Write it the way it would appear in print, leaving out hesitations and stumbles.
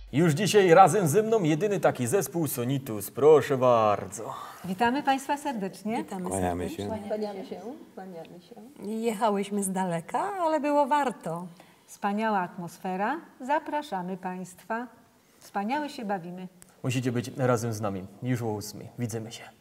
Już dzisiaj razem ze mną jedyny taki zespół Sonitus. Proszę bardzo. Witamy Państwa serdecznie. Witamy Kłaniamy serdecznie. się. Kłaniamy się. Jechałyśmy z daleka, ale było warto. Wspaniała atmosfera. Zapraszamy Państwa. Wspaniale się bawimy. Musicie być razem z nami. Już o 8. Widzimy się.